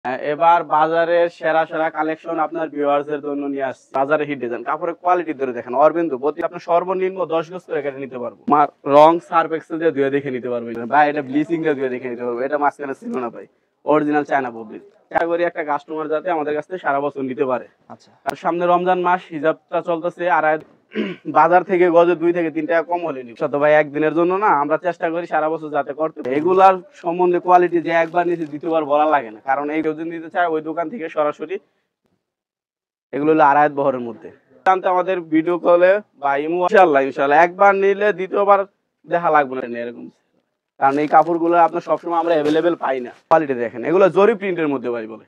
এবার বাজারের সেরা সেরা কালেকশন আপনার ভিউয়ার্সদের জন্য নিয়ে আসছি। বাজারে হিট ডিজাইন কাপড়ের কোয়ালিটি ধরে দেখেন, অরবিন্দু প্রতি আপনার সর্বনিম্ন 10 গজ করে কেটে নিতে পারবো। রং সার্ফ এক্সেল দিয়ে ধুয়ে দেখে নিতে পারবো, বা এটা ব্লিচিং দিয়ে ধুয়ে দেখে নিতে পারবো। এটা মাঝখানে ছিল না ভাই, অরিজিনাল চায়না পবলিক ক্যাটাগরি একটা কাস্টমার যাতে আমাদের কাছ থেকে সারা বছর নিতে পারে। আচ্ছা, আর সামনে রমজান মাস, হিজাবটা চলতেছে, আর বাজার থেকে গজে 2 থেকে 3 টাকা কম হলে নিব ভাই। একদিনের জন্য না, আমরা চেষ্টা করি সারা বছর যাতে করতে। এগুলার সম্বন্ধে কোয়ালিটি যে একবার নিচে দ্বিতীয়বার বলা লাগে না, কারণ এই কেউ যদি নিতে চায় ওই দোকান থেকে সরাসরি। এগুলো হলো আড়াইত বহরের মধ্যে। জানতে আমাদের ভিডিও কলে বা ইমো, ইনশাল্লাহ একবার নিলে দ্বিতীয়বার দেখা লাগবে না এরকম, কারণ এই কাপড়গুলো আপনার সবসময় আমরা অ্যাভেলেবেল পাই না। কোয়ালিটি দেখেন, এগুলো জরি প্রিন্টের মধ্যে ভাই বলে,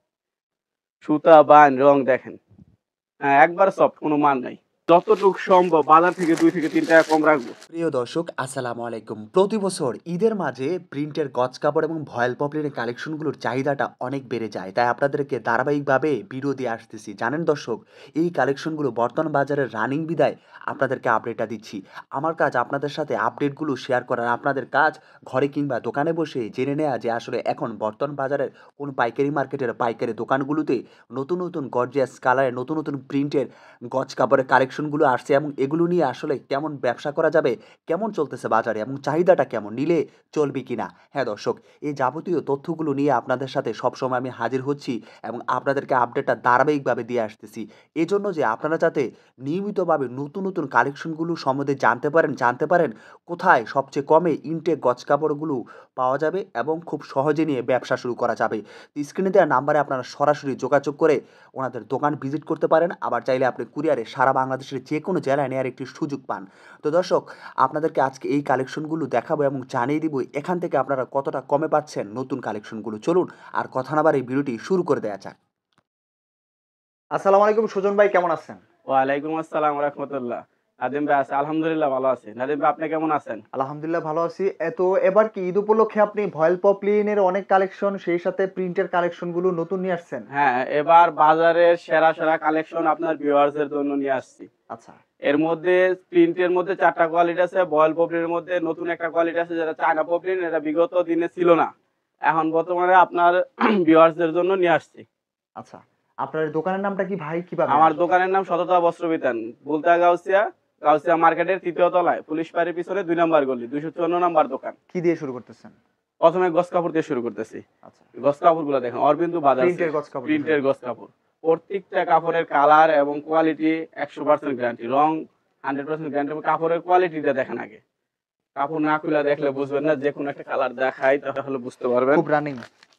সুতা বান রং দেখেন, হ্যাঁ একবার সফট, কোনো মান নাই। যতটুকু সম্ভব বাজার থেকে 2 থেকে 3 টাকা কম রাখবো। প্রিয় দর্শক, আসসালামু আলাইকুম। প্রতি বছর ঈদের মাঝে প্রিন্টের গজ কাপড় এবং ভয়েল পপলিনের কালেকশনগুলোর চাহিদাটা অনেক বেড়ে যায়, তাই আপনাদেরকে ধারাবাহিকভাবে ভিডিও দিয়ে আসতেছি। জানেন দর্শক, এই কালেকশনগুলো বর্তমান বাজারের রানিং বিদায় আপনাদেরকে আপডেটটা দিচ্ছি। আমার কাজ আপনাদের সাথে আপডেটগুলো শেয়ার করার, আপনাদের কাজ ঘরে কিংবা দোকানে বসে জেনে নেওয়া যে আসলে এখন বর্তমান বাজারের কোন পাইকারি মার্কেটের পাইকারি দোকানগুলোতে নতুন নতুন গর্জিয়াস কালারের নতুন নতুন প্রিন্টের গজ কাপড়ের কালেকশনগুলো আসছে এবং এগুলো নিয়ে আসলে কেমন ব্যবসা করা যাবে, কেমন চলতেছে বাজারে এবং চাহিদাটা কেমন, নিলে চলবে কিনা। হ্যাঁ দর্শক, এই যাবতীয় তথ্যগুলো নিয়ে আপনাদের সাথে সবসময় আমি হাজির হচ্ছি এবং আপনাদেরকে আপডেটটা ধারাবাহিকভাবে দিয়ে আসতেছি, এজন্য যে আপনারা যাতে নিয়মিতভাবে নতুন নতুন কালেকশনগুলো সম্বন্ধে জানতে পারেন কোথায় সবচেয়ে কমে ইনটেক গজ কাপড়গুলো পাওয়া যাবে এবং খুব সহজে নিয়ে ব্যবসা শুরু করা যাবে। স্ক্রিনে দেওয়া নাম্বারে আপনারা সরাসরি যোগাযোগ করে ওনাদের দোকান ভিজিট করতে পারেন। আবার চাইলে আপনি কুরিয়ারে সারা বাংলাদেশের যে কোনো জেলায় নেওয়ার একটি সুযোগ পান। তো দর্শক, আপনাদেরকে আজকে এই কালেকশনগুলো দেখাবো এবং জানিয়ে দিব এখান থেকে আপনারা কতটা কমে পাচ্ছেন নতুন কালেকশনগুলো। চলুন আর কথা না বাড়িয়ে ভিডিওটি শুরু করে দেওয়া যাক। আসসালামু আলাইকুম সুজন ভাই, কেমন আছেন? ওয়ালাইকুম আসসালাম ওয়া রাহমাতুল্লাহ। নাদিম ভাই আছে, আলহামদুলিল্লাহ ভালো আছি। নাদিম ভাই আপনি কেমন আছেন? আলহামদুলিল্লাহ ভালো আছি। তো এবার কি ঈদ উপলক্ষে আপনি ভয়েল পপলিনের অনেক কালেকশন, সেই সাথে প্রিন্টের কালেকশনগুলো নতুন নিয়ে আসছেন? হ্যাঁ, এবার বাজারের সেরা সেরা কালেকশন আপনার ভিউয়ার্সদের জন্য নিয়ে আসছি। আচ্ছা, এর মধ্যে প্রিন্টের মধ্যে 4টা কোয়ালিটি আছে, ভয়েল পপলিনের মধ্যে নতুন একটা কোয়ালিটি আছে যেটা চায়না পপলিন, এটা বিগত দিনে ছিল না, এখন বর্তমানে আপনার ভিউয়ার্সদের জন্য নিয়ে আসছি। আচ্ছা, আপনার দোকানের নামটা কি ভাই, কিভাবে? আমার দোকানের নাম সততা বস্ত্র বিতান, বুলতা গাউসিয়া মার্কেটের 3য় তলায়, পুলিশ বাড়ির পিছনে 2 নম্বর গলি, 254 নম্বর দোকান। কি দিয়ে শুরু করতেছেন? প্রথমে গজ কাপড় দিয়ে শুরু করতেছি। আচ্ছা, গজ কাপড়গুলো দেখেন, অরবিন্দু বাজার প্রিন্টের গজ কাপড়। প্রিন্টের গজ কাপড়, প্রত্যেকটা কাপড়ের কালার এবং কোয়ালিটি 100% গ্যারান্টি, রং 100% গ্যারান্টি। এবং কাপড়ের কোয়ালিটিটা দেখেন আগে, কাপড় না খুলে দেখলে বুঝবেন না, যে কোনো একটা কালার দেখাই তাহলে বুঝতে পারবেন। খুব রানিং।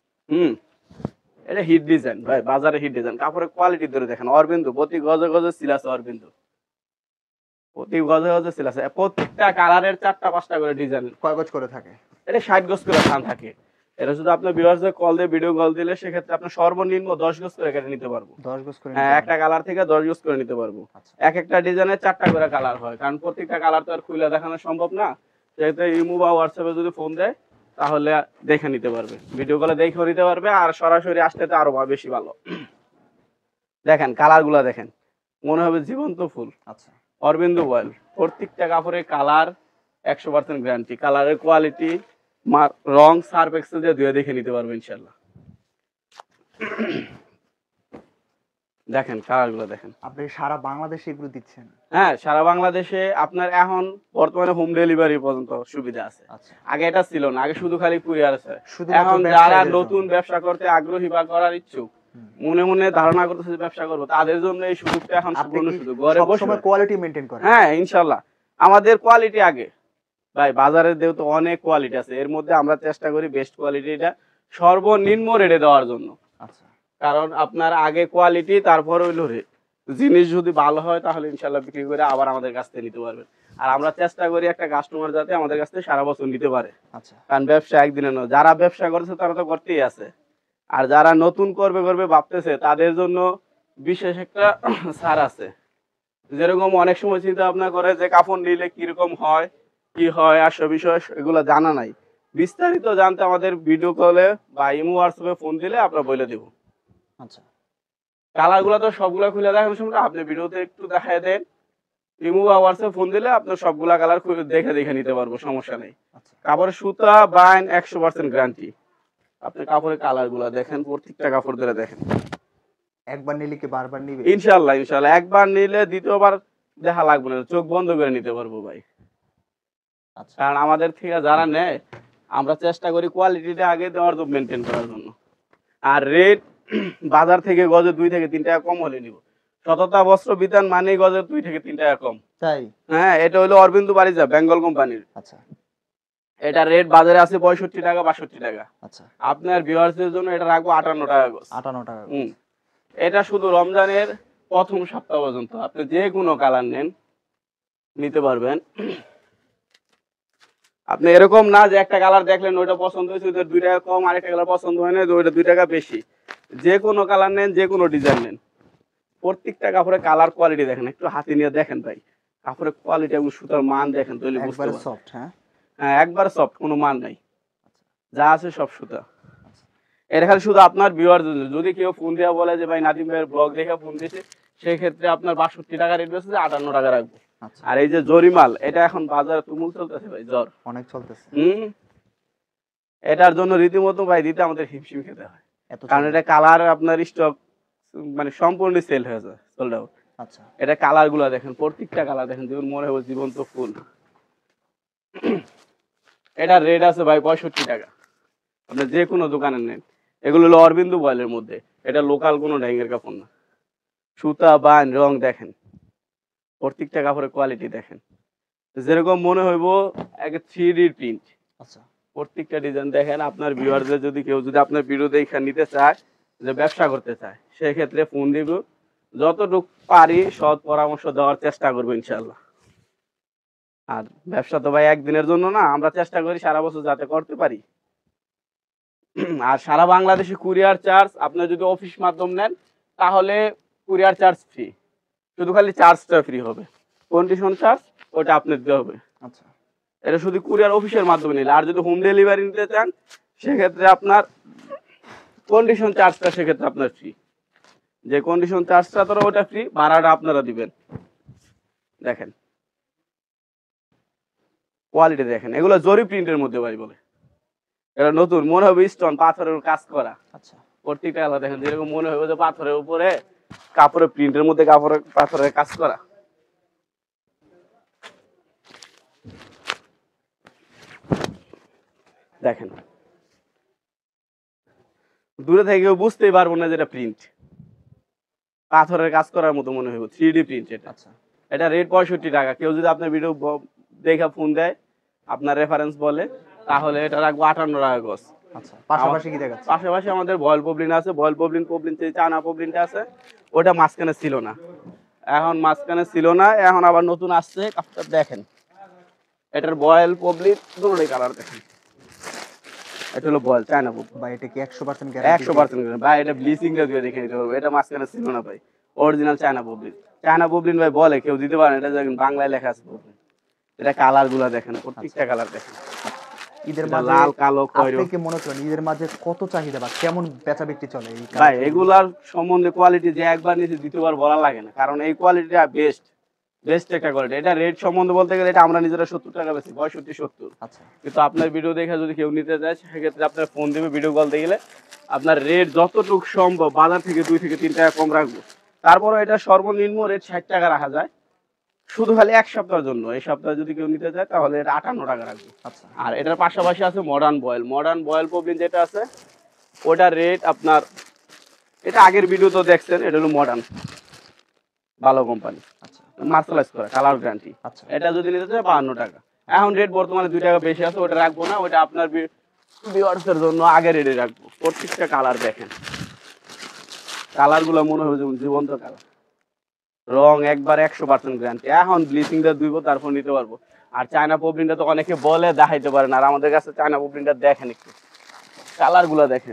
এটা হিট ডিজাইন ভাই, বাজারে হিট ডিজাইন কাপড়ের কোয়ালিটি ধরে দেখেন, অরবিন্দু প্রতি গজে গজে সিল আছে, অরবিন্দু প্রতি গজে গজে সিল আছে। প্রত্যেকটা কালারের 4টা 5টা করে ডিজাইন। কয় গজ করে থাকে? এটা 60 গজ করে থান থাকে। এটা শুধু আপনার ভিউয়ার্সদের কল দিয়ে ভিডিও কল দিলে সেক্ষেত্রে আপনি সর্বনিম্ন 10 গজ করে কেটে নিতে পারবো। 10 গজ করে? হ্যাঁ, একটা কালার থেকে 10 গজ করে নিতে পারবো। এক একটা ডিজাইনের 4টা করে কালার হয়, কারণ প্রত্যেকটা কালার তো আর খুলে দেখানো সম্ভব না। সেক্ষেত্রে ইমো বা হোয়াটসঅ্যাপে যদি ফোন দেয় তাহলে দেখে নিতে পারবে, ভিডিও কলে দেখে নিতে পারবে, আর সরাসরি আসলে তো আরো বেশি ভালো। দেখেন কালারগুলো দেখেন, মনে হবে জীবন্ত ফুল। আচ্ছা, অরবিন্দু ভয়েল, প্রত্যেকটা কাপড়ের কালার 100% গ্যারান্টি, কালারের কোয়ালিটি রং সার্ফ এক্সেল দিয়ে ধুয়ে দেখে নিতে পারবে ইনশাআল্লাহ। দেখেন কালারগুলো দেখেন। আপনি সারা বাংলাদেশে এগুলো দিচ্ছেন? হ্যাঁ, সারা বাংলাদেশে আপনার এখন বর্তমানে হোম ডেলিভারি পর্যন্ত সুবিধা আছে। আচ্ছা, আগে এটা ছিল না, আগে শুধু খালি কুরিয়ার আছে। এখন যারা নতুন ব্যবসা করতে আগ্রহী বা করার ইচ্ছুক, মনে মনে ধারণা করতেছে ব্যবসা করবো, তাদের জন্য এই সুযোগটা এখন সম্পূর্ণ সুযোগ, ঘরে বসে সবসময় কোয়ালিটি মেইনটেইন করেন? হ্যাঁ ইনশাআল্লাহ, আমাদের কোয়ালিটি আগে ভাই। বাজারে যেহেতু অনেক কোয়ালিটি আছে, এর মধ্যে আমরা চেষ্টা করি বেস্ট কোয়ালিটিটা সর্বনিম্ন রেটে দেওয়ার জন্য। আচ্ছা, কারণ আপনার আগে কোয়ালিটি, তারপর হইলো রেট। জিনিস যদি ভালো হয় তাহলে ইনশাআল্লাহ বিক্রি করে আবার আমাদের কাছ থেকে নিতে পারবেন। আর আমরা চেষ্টা করি একটা কাস্টমার যাতে আমাদের কাছ থেকে সারা বছর নিতে পারে। আচ্ছা, কারণ ব্যবসা একদিনে নয়, যারা ব্যবসা করছে তারা তো করতেই আছে, আর যারা নতুন করবে ভাবতেছে তাদের জন্য বিশেষ একটা ছাড় আছে। যেরকম অনেক সময় চিন্তা ভাবনা করে যে কাপড় নিলে কিরকম হয়, কি হয়, আসল বিষয় এগুলো জানা নাই। বিস্তারিত জানতে আমাদের ভিডিও কলে বা ইমো হোয়াটসঅ্যাপে ফোন দিলে আমরা বলে দেব। আচ্ছা, কালার গুলা তো সবগুলা খুলে দেখানোর সময় আপনি ভিডিওতে একটু দেখায় দেন, ইমো বা হোয়াটসঅ্যাপ ফোন দিলে আপনার সবগুলা কালার দেখে নিতে পারবো, সমস্যা নেই। কাপড়ের সুতা বাইন 100% গ্যারান্টি। আপনি কাপড়ের কালার গুলা দেখেন, প্রত্যেকটা কাপড় ধরে দেখেন। একবার নিলে কি বারবার নিবে? ইনশাআল্লাহ ইনশাআল্লাহ, একবার নিলে দ্বিতীয়বার দেখা লাগবে না, চোখ বন্ধ করে নিতে পারবো ভাই। আচ্ছা কারণ আমাদের থেকে যারা নেয় আমরা চেষ্টা করি কোয়ালিটিটা আগে দেওয়ার তো মেনটেন করার জন্য। আর রেট বাজার থেকে গজে 2 থেকে 3 টাকা কম হলে নিব। সততা বস্ত্র বিতান মানে গজে 2 থেকে 3 টাকা কম। তাই? হ্যাঁ, এটা হলো অরবিন্দু বারিজা বেঙ্গল কোম্পানির। আচ্ছা এটা রেট বাজারে আছে 65 টাকা 62 টাকা। আচ্ছা আপনার ভিউয়ার্সদের জন্য এটা রাখবো 58 টাকা গজ। 58 টাকা। এটা শুধু রমজানের প্রথম সপ্তাহ পর্যন্ত আপনি যে কোনো কালার নেন নিতে পারবেন। আপনি এরকম না যে একটা কালার দেখলেন ওইটা পছন্দ হয়েছে, ওইটা 2 টাকা কম, আরেকটা কালার পছন্দ হয় না ওইটা 2 টাকা বেশি। যে কোনো কালার নেন, যে কোনো ডিজাইন নেন, প্রত্যেকটা কাপড়ের কালার কোয়ালিটি দেখেন, একটু হাতে নিয়ে দেখেন ভাই, কাপড়ের কোয়ালিটি এবং সুতার মান দেখেন, তাহলে বুঝতে একবারে পারবেন। সফট। হ্যাঁ হ্যাঁ, একবার সফট, কোনো মান নাই, যা আছে সব সুতা। এটা খালি শুধু আপনার ভিউয়ার, যদি কেউ ফোন দিয়ে বলে যে ভাই নাদিম ভাইয়ের ব্লগ দেখে ফোন দিয়েছে, সেই ক্ষেত্রে আপনার 62 টাকা রেট বেশি, 58 টাকা রাখবো। আচ্ছা আর এই যে জরিমাল, এটা এখন বাজারে তুমুল চলতেছে ভাই, জ্বর অনেক চলতেছে। এটার জন্য রীতিমতো ভাই দিতে আমাদের হিমশিম খেতে হয়, এত কারণ এটা কালার আপনার স্টক মানে সম্পূর্ণ সেল হয়ে যায়, সোল্ড আউট। আচ্ছা এটা কালার গুলা দেখেন, প্রত্যেকটা কালার দেখেন, যেমন মনে হবে জীবন্ত ফুল। এটা রেট আছে ভাই 65 টাকা, আপনি যে কোনো দোকানে নেন। এগুলো হলো অরবিন্দু বয়েলের মধ্যে, এটা লোকাল কোনো ডাইংয়ের কাপড় না। সুতা বান রং দেখেন, প্রত্যেকটা কাপড়ের কোয়ালিটি দেখেন, যেরকম মনে হইব এক 3D প্রিন্ট। আচ্ছা প্রত্যেকটা ডিজাইন দেখেন। আপনার ভিউয়ারদের যদি কেউ যদি আপনার ভিডিও দেখে নিতে চায়, যে ব্যবসা করতে চায়, সেই ক্ষেত্রে ফোন দিব, যতটুকু পারি সৎ পরামর্শ দেওয়ার চেষ্টা করবো ইনশাআল্লাহ। আর ব্যবসা তো ভাই একদিনের জন্য না, আমরা চেষ্টা করি সারা বছর যাতে করতে পারি। আর সারা বাংলাদেশে কুরিয়ার চার্জ, আপনি যদি অফিস মাধ্যম নেন তাহলে কুরিয়ার চার্জ ফ্রি, শুধু খালি চার্জটা ফ্রি হবে, কন্ডিশন চার্জ ওটা আপনি দিতে হবে। আচ্ছা এটা শুধু কুরিয়ার অফিসের মাধ্যমে নিলে। আর যদি হোম ডেলিভারি নিতে চান সেক্ষেত্রে আপনার কন্ডিশন চার্জটা সেক্ষেত্রে আপনার ফ্রি, যে কন্ডিশন চার্জটা তো ওটা ফ্রি, ভাড়াটা আপনারা দিবেন। দেখেন কোয়ালিটি দেখেন, এগুলো জরি প্রিন্টের মধ্যে ভাই বলে, এটা নতুন মনে হবে স্টোন পাথরের কাজ করা। আচ্ছা প্রত্যেকটা কালার দেখেন, যেরকম মনে হবে যে পাথরের উপরে কাপড়ের প্রিন্টের মধ্যে কাপড়ের পাথরের কাজ করা। দেখেন দূরে থেকে বুঝতেই পারবো না যেটা প্রিন্ট, পাথরের কাজ করার মতো মনে হবে, 3D প্রিন্ট এটা। আচ্ছা এটা রেট 65 টাকা। কেউ যদি আপনার ভিডিও দেখে ফোন দেয়, আপনার রেফারেন্স বলে, তাহলে এটা রাখবো 58 টাকা গজ। আচ্ছা পাশাপাশি কি দেখাচ্ছে? পাশাপাশি আমাদের বয়েল পবলিন আছে, বয়েল পবলিন যে চায়না পবলিনটা আছে ওটা মাঝখানে ছিল না, এখন মাঝখানে ছিল না, এখন আবার নতুন আসছে। কাপড়টা দেখেন, এটার বয়েল পবলিন দুটোই কালার দেখেন। এটা হলো বয়েল চায়না পবলিন ভাই এটা কি 100% গ্যারান্টি? 100% ভাই, এটা ব্লিচিং দিয়ে দেখে নিতে পারবো, এটা মাঝখানে ছিল না ভাই, original China poplin. China poplin ভাই বলে কেউ দিতে পারে, এটা দেখেন বাংলায় লেখা আছে পবলিন। এটা কালার গুলা দেখেন, প্রত্যেকটা কালার দেখেন, ঈদের এটা মাঝে লাল কালো খয়েরি। আপনি কি মনে করেন ঈদের মাঝে কত চাহিদা বা কেমন বেচা বিক্রি চলে এই ভাই কালেকশন? এগুলার সম্বন্ধে কোয়ালিটি যে একবার নিচে দ্বিতীয়বার বলা লাগে না, কারণ এই কোয়ালিটিটা বেস্ট একটা কোয়ালিটি। এটা রেট সম্বন্ধে বলতে গেলে এটা আমরা নিজেরা 70 টাকা বেশি, 65-70। আচ্ছা কিন্তু আপনার ভিডিও দেখে যদি কেউ নিতে চায় সেক্ষেত্রে আপনার ফোন দেবে, ভিডিও কল দিয়ে গেলে আপনার রেট যতটুকু সম্ভব বাজার থেকে 2 থেকে 3 টাকা কম রাখবো। তারপরে এটা সর্বনিম্ন রেট 60 টাকা রাখা যায়, শুধু খালি এক সপ্তাহের জন্য। এই সপ্তাহে যদি কেউ নিতে চায় তাহলে এটা 58 টাকা রাখবো। আচ্ছা আর এটার পাশাপাশি আছে মডার্ন বয়েল পবলিন যেটা আছে ওটার রেট আপনার, এটা আগের ভিডিও তো দেখছেন, এটা হলো মডার্ন ভালো কোম্পানি, আচ্ছা মার্শালাইজ করা, কালার গ্যারান্টি। আচ্ছা এটা যদি নিতে চায় 52 টাকা। এখন রেট বর্তমানে 2 টাকা বেশি আছে, ওটা রাখবো না, ওটা আপনার ভিউয়ার্সের জন্য আগে রেটে রাখবো। প্রত্যেকটা কালার দেখেন, কালার গুলো মনে হবে যেমন জীবন্ত কালার, রং একবার 100% গ্যারান্টি। এখন ব্লিচিংটা দুইব তারপর নিতে পারবো। আর চায়না পবলিনটা তো অনেকে বলে দেখাইতে পারেন, আর আমাদের কাছে চায়না পবলিনটা দেখেন, একটু কালার গুলা দেখেন,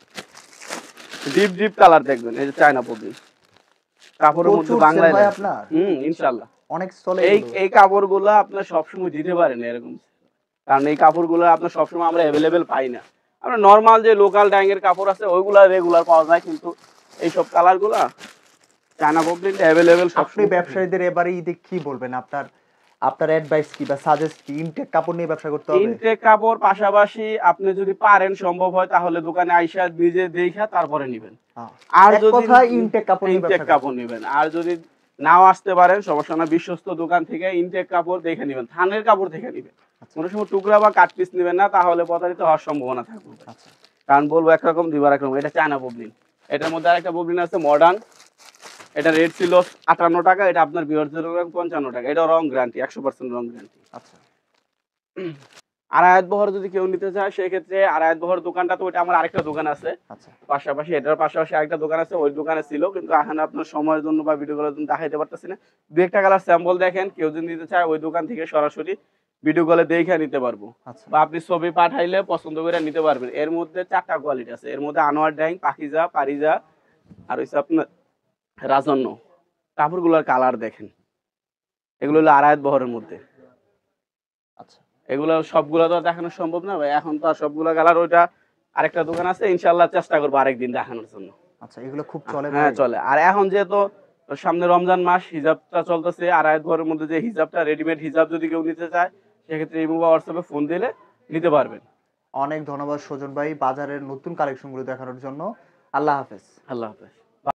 ডিপ কালার দেখবেন। এই যে চায়না পবলিন, কাপড়ের মধ্যে প্রচুর বাংলায় সেল হয় লেখা। আপনার? ইনশাআল্লাহ অনেক চলে এই এগুলো। এই কাপড়গুলো আপনার সবসময় দিতে পারেন এরকম, কারণ এই কাপড়গুলো আপনার সবসময় আমরা অ্যাভেলেবেল পাই না। আমরা নর্মাল যে লোকাল ডাইংয়ের কাপড় আছে ওইগুলা রেগুলার পাওয়া যায়, কিন্তু এইসব কালারগুলা চায়না পবলিনটা অ্যাভেলেবেল আপনি সবসময়। ব্যবসায়ীদের এবারে ঈদে কি বলবেন? আপনার আপনার অ্যাডভাইস কি বা সাজেস্ট কি ইনটেক কাপড় নিয়ে ব্যবসা করতে হবে? ইনটেক কাপড় পাশাপাশি আপনি যদি পারেন, সম্ভব হয়, তাহলে দোকানে আইসা নিজে দেখা তারপরে নেবেন। আর এক যদি কথায় ইনটেক কাপড় নিয়ে ইনটেক ব্যবসা কাপড় নেবেন, আর যদি নাও আসতে পারেন সমস্যা না, বিশ্বস্ত দোকান থেকে ইনটেক কাপড় দেখে নেবেন, থানের কাপড় দেখে নেবেন। কোনো সময় টুকরা বা কাট পিস নেবেন না, তাহলে প্রতারিত হওয়ার সম্ভাবনা থাকবে। আচ্ছা কারণ বলবো একরকম দিবার একরকম। এটা চায়না ববলিন, এটার মধ্যে আরেকটা ববলিন আছে মডার্ন, এটা রেট ছিল 58 টাকা, এটা আপনার ভিউয়ারদের 55 টাকা। এটা রং গ্যারান্টি, 100% রং গ্যারান্টি। আচ্ছা আড়ায়াত বহর যদি কেউ নিতে চায় সেক্ষেত্রে আড়ায়াত বহর দোকানটা তো ওইটা আমার আরেকটা দোকান আছে আচ্ছা পাশাপাশি, এটার পাশাপাশি আরেকটা দোকান আছে, ওই দোকানে ছিল, কিন্তু এখন আপনার সময়ের জন্য বা ভিডিও করার জন্য দেখাইতে পারতেছি না। দু একটা কালার স্যাম্পল দেখেন, কেউ যদি নিতে চায় ওই দোকান থেকে সরাসরি ভিডিও কলে দেখে নিতে পারবো, আচ্ছা বা আপনি ছবি পাঠাইলে পছন্দ করে নিতে পারবেন। এর মধ্যে 4টা কোয়ালিটি আছে, এর মধ্যে আনোয়ার ডাইং, পাখিজা, পারিজা, আর হচ্ছে আপনার রাজন্য। কাপড়গুলোর কালার দেখেন, এগুলো হলো আড়ায়াত বহরের মধ্যে। আচ্ছা এগুলো সবগুলো তো দেখানো সম্ভব না ভাই, এখন তো আর সবগুলো কালার। ওইটা আরেকটা দোকান আছে, ইনশাআল্লাহ চেষ্টা করবো আরেকদিন দেখানোর জন্য। আচ্ছা এগুলো খুব চলে হ্যাঁ ভাই? চলে। আর এখন যেহেতু সামনে রমজান মাস, হিজাবটা চলতেছে, আড়ায়াত ঘরের মধ্যে যে হিজাবটা, রেডিমেড হিজাব যদি কেউ নিতে চায় সেক্ষেত্রে ইমো বা হোয়াটসঅ্যাপে ফোন দিলে নিতে পারবেন। অনেক ধন্যবাদ সুজন ভাই বাজারের নতুন কালেকশনগুলো দেখানোর জন্য। আল্লাহ হাফেজ। আল্লাহ হাফেজ।